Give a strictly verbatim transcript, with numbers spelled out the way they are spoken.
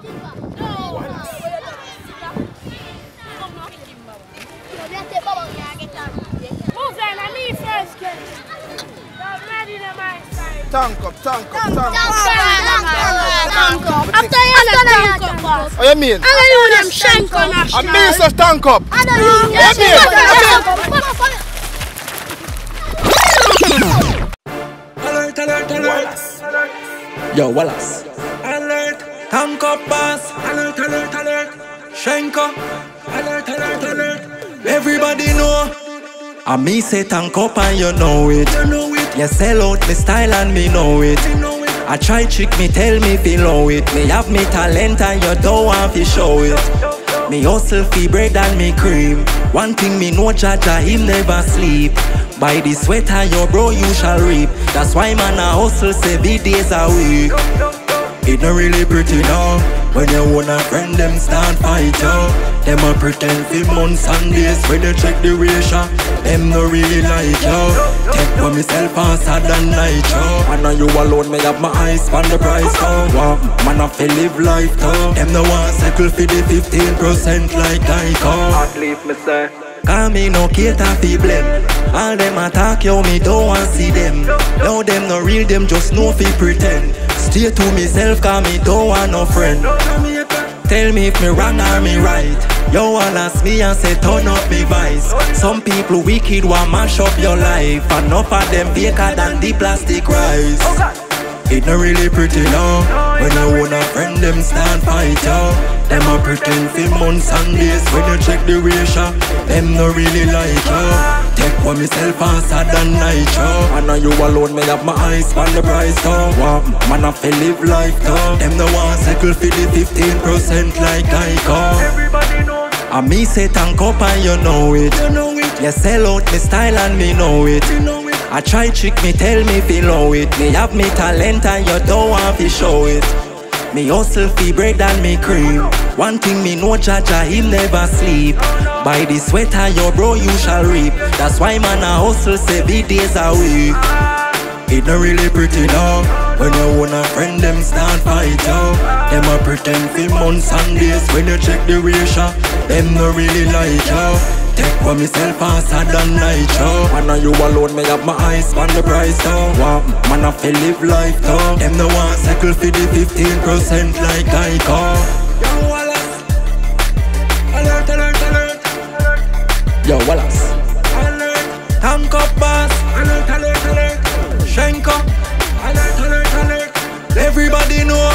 Tank up, tank up, tank up. Tank up. After you tank up, boss. What you mean? I'm going to do them shank on us. I mean so tank up. I don't know. What you Alert, alert, alert. Yo, Wallace. Alert. Tank up, boss. Alert, alert, alert. Shanko. Alert, alert, alert. Everybody know. I me say tank up and you know it. You know it. You sell out me style and me know it. Know it. I try trick me, tell me below it. Me have me talent and you don't want to show it. Me hustle fi bread and me cream. One thing me know, Jaja, him never sleep. By the sweat of your bro you shall reap. That's why man a hustle seven days a week. It not really pretty now. When you want a friend them start fight yo. Them a pretend for months and days. When you check the ratio, them no really like yo. Take for myself faster than night yo. And now you alone me have my eyes on the price yo. Wow, man I feel live life though. Them no want settle for the fifteen percent like I call. At least me say cause me no cater fi blame. All them attack yo, me don't want see them. Now them no real, them just know fi pretend. Stay to myself cause me don't want no friend. Tell me if me wrong or me right. Yo all ask me and say turn up me vice. Some people wicked want mash up your life. Enough of them faker than the plastic rice. It not really pretty now. When I want a friend them stand fight yo. Them a pretend for months and days. When you check the ratio, them no really like yo. Take for myself faster than night yo. And now you alone me have my eyes on the price though. Wow, man I feel live life though. Them no want settle for the fifteen percent like I call. Everybody knows. And me say tank up and you know it. You know it. You sell out me style and me know it. You know it. I try trick me, tell me below it. Me have me talent and you don't want to show it. Me hustle fi bread and me cream. One thing me know, Jaja, him never sleep. By the sweat of your bro you shall reap. That's why man a hustle seven days a week. It not really pretty now. When you want a friend them start fight yo. Them a pretend for months and days. When you check the ratio, them no really like yo. Take for myself faster than night yo. And now you alone me have my eyes on the price though. Wow, man I feel live life though. Them no want settle for the fifteen percent like I call. Yo Wallace. Alert, alert, alert. Yo Wallace. Alert. Tank up boss. Alert, alert, alert. Shanko. Alert, alert, alert. Everybody know